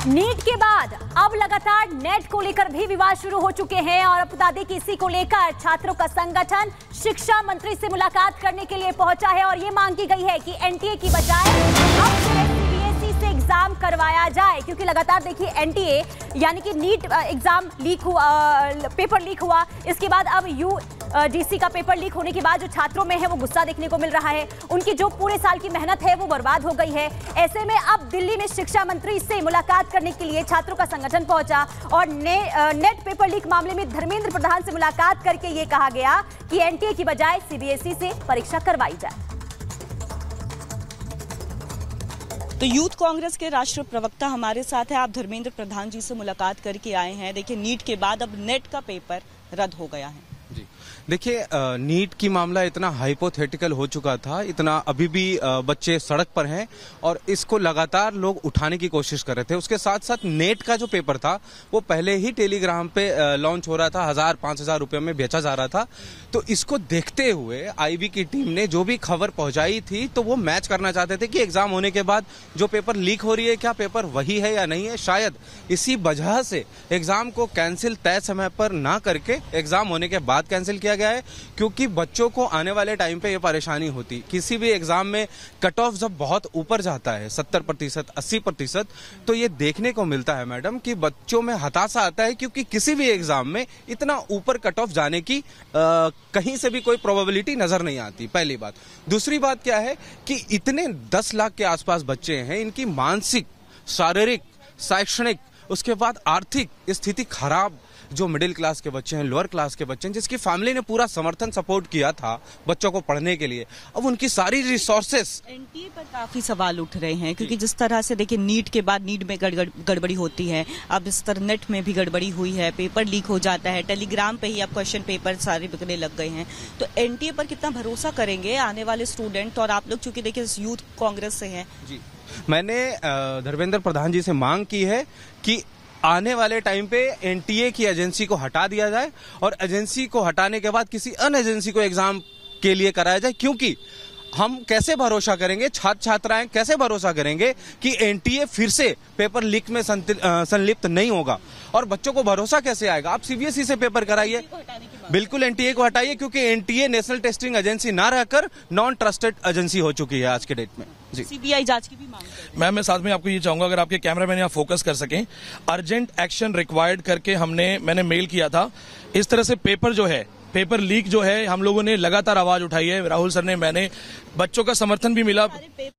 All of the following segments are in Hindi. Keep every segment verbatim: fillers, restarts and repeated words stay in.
नीट के बाद अब लगातार नेट को लेकर भी विवाद शुरू हो चुके हैं और अब बता दें कि इसी को लेकर छात्रों का संगठन शिक्षा मंत्री से मुलाकात करने के लिए पहुंचा है और ये मांग की गई है कि एनटीए की बजाय अब सीबीएसई से एग्जाम करवाया जाए, क्योंकि लगातार देखिए एनटीए यानी कि नीट एग्जाम लीक हुआ, पेपर लीक हुआ, इसके बाद अब यू डीसी का पेपर लीक होने के बाद जो छात्रों में है वो गुस्सा देखने को मिल रहा है। उनकी जो पूरे साल की मेहनत है वो बर्बाद हो गई है। ऐसे में अब दिल्ली में शिक्षा मंत्री से मुलाकात करने के लिए छात्रों का संगठन पहुंचा और ने, नेट पेपर लीक मामले में धर्मेंद्र प्रधान से मुलाकात करके ये कहा गया कि एनटीए की बजाय सीबीएसई से परीक्षा करवाई जाए। तो यूथ कांग्रेस के राष्ट्रीय प्रवक्ता हमारे साथ है। आप धर्मेंद्र प्रधान जी से मुलाकात करके आए हैं। देखिए, नीट के बाद अब नेट का पेपर रद्द हो गया है। जी देखिए, नीट की मामला इतना हाइपोथेटिकल हो चुका था, इतना अभी भी बच्चे सड़क पर हैं और इसको लगातार लोग उठाने की कोशिश कर रहे थे। उसके साथ साथ नेट का जो पेपर था वो पहले ही टेलीग्राम पे लॉन्च हो रहा था, हजार पांच हजार रुपये में बेचा जा रहा था। तो इसको देखते हुए आईबी की टीम ने जो भी खबर पहुंचाई थी तो वो मैच करना चाहते थे कि एग्जाम होने के बाद जो पेपर लीक हो रही है क्या पेपर वही है या नहीं है। शायद इसी वजह से एग्जाम को कैंसिल तय समय पर ना करके एग्जाम होने के बाद कैंसिल किया गया है, क्योंकि बच्चों को आने वाले टाइम पे ये परेशानी होती। किसी भी एग्जाम में कट ऑफ जब बहुत ऊपर जाता है सत्तर प्रतिशत अस्सी प्रतिशत तो ये देखने को मिलता है मैडम कि बच्चों में हताशा आता है, क्योंकि किसी भी एग्जाम में इतना ऊपर कट ऑफ जाने की आ, कहीं से भी कोई प्रोबेबिलिटी नजर नहीं आती। पहली बात। दूसरी बात क्या है कि इतने दस लाख के आसपास बच्चे हैं, इनकी मानसिक, शारीरिक, शैक्षणिक, उसके बाद आर्थिक स्थिति खराब, जो मिडिल क्लास के बच्चे हैं, लोअर क्लास के बच्चे हैं, जिसकी फैमिली ने पूरा समर्थन सपोर्ट किया था बच्चों को पढ़ने के लिए, अब उनकी सारी रिसोर्सेस। एनटीए पर काफी सवाल उठ रहे हैं, क्योंकि जिस तरह से देखिए नीट के बाद नीट में गड़गड़ गड़बड़ी होती है, अब इस तरह नेट में भी गड़बड़ी हुई है, पेपर लीक हो जाता है, टेलीग्राम पे ही अब क्वेश्चन पेपर सारे बिकने लग गए हैं। तो एनटीए पर कितना भरोसा करेंगे आने वाले स्टूडेंट? और आप लोग चूंकि देखिए यूथ कांग्रेस से हैं। जी, मैंने धर्मेंद्र प्रधान जी से मांग की है कि आने वाले टाइम पे एनटीए की एजेंसी को हटा दिया जाए और एजेंसी को हटाने के बाद किसी अन्य एजेंसी को एग्जाम के लिए कराया जाए, क्योंकि हम कैसे भरोसा करेंगे, छात्र छात्राएं कैसे भरोसा करेंगे कि एनटीए फिर से पेपर लीक में संलिप्त नहीं होगा और बच्चों को भरोसा कैसे आएगा? आप सीबीएसई से पेपर कराइए, बिल्कुल एनटीए को हटाइए, क्योंकि एनटीए नेशनल टेस्टिंग एजेंसी ना रहकर नॉन ट्रस्टेड एजेंसी हो चुकी है आज के डेट में। जी, सीबीआई जांच की भी मांग है। मैम, मैं साथ में आपको ये चाहूंगा, अगर आपके कैमरा मैन यहाँ फोकस कर सकें, अर्जेंट एक्शन रिक्वायर्ड करके हमने मैंने मेल किया था। इस तरह से पेपर जो है, पेपर लीक जो है, हम लोगों ने लगातार आवाज उठाई है, राहुल सर ने, मैंने, बच्चों का समर्थन भी मिला।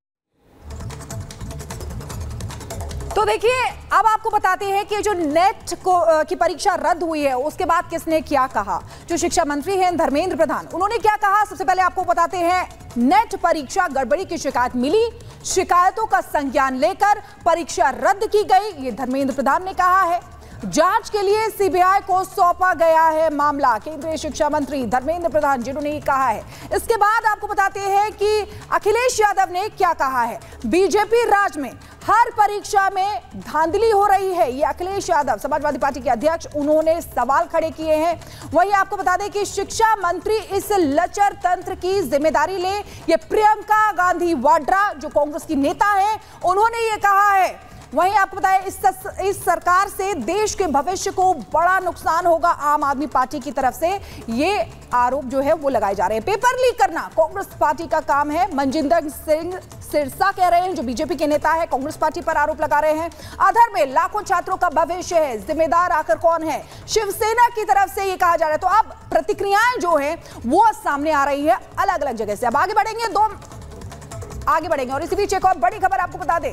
तो देखिए, अब आपको बताते हैं कि जो नेट को की परीक्षा रद्द हुई है उसके बाद किसने क्या कहा। जो शिक्षा मंत्री हैं धर्मेंद्र प्रधान, उन्होंने क्या कहा सबसे पहले आपको बताते हैं। नेट परीक्षा गड़बड़ी की शिकायत मिली, शिकायतों का संज्ञान लेकर परीक्षा रद्द की गई, ये धर्मेंद्र प्रधान ने कहा है। जांच के लिए सीबीआई को सौंपा गया है मामला, केंद्रीय शिक्षा मंत्री धर्मेंद्र प्रधान जिन्होंने ये कहा है। इसके बाद आपको बताते हैं कि अखिलेश यादव ने क्या कहा है। बीजेपी राज में हर परीक्षा में धांधली हो रही है, ये अखिलेश यादव समाजवादी पार्टी के अध्यक्ष, उन्होंने सवाल खड़े किए हैं। वहीं आपको बता दें कि शिक्षा मंत्री इस लचर तंत्र की जिम्मेदारी ले, ये प्रियंका गांधी वाड्रा जो कांग्रेस की नेता है, उन्होंने ये कहा है। वहीं आपको बताएं, इस इस सरकार से देश के भविष्य को बड़ा नुकसान होगा आम आदमी पार्टी की तरफ से, ये आरोप जो है वो लगाए जा रहे हैं। पेपर लीक करना कांग्रेस पार्टी का काम है, मनजिंदर सिंह सिरसा कह रहे हैं, जो बीजेपी के नेता है, कांग्रेस पार्टी पर आरोप लगा रहे हैं। अधर में लाखों छात्रों का भविष्य है, जिम्मेदार आखिर कौन है? शिवसेना की तरफ से ये कहा जा रहा है। तो अब प्रतिक्रियाएं जो है वो सामने आ रही है अलग अलग जगह से। अब आगे बढ़ेंगे, दो आगे बढ़ेंगे और इसी बीच एक और बड़ी खबर आपको बता दें।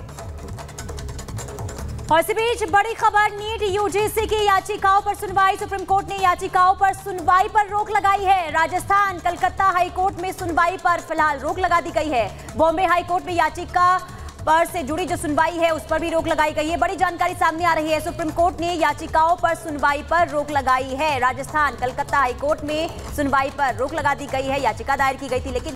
और इसी बीच बड़ी खबर, नीट यूजीसी की याचिकाओं पर सुनवाई। सुप्रीम कोर्ट ने याचिकाओं पर सुनवाई पर रोक लगाई है। राजस्थान, कलकत्ता हाई कोर्ट में सुनवाई पर फिलहाल रोक लगा दी गई है। बॉम्बे हाई कोर्ट में याचिका पर से जुड़ी जो सुनवाई है उस पर भी रोक लगाई गई है। बड़ी जानकारी सामने आ रही है। सुप्रीम कोर्ट ने याचिकाओं पर सुनवाई पर रोक लगाई है। राजस्थान, कलकत्ता हाई कोर्ट में सुनवाई पर रोक लगा दी गई है। याचिका दायर की गई थी, लेकिन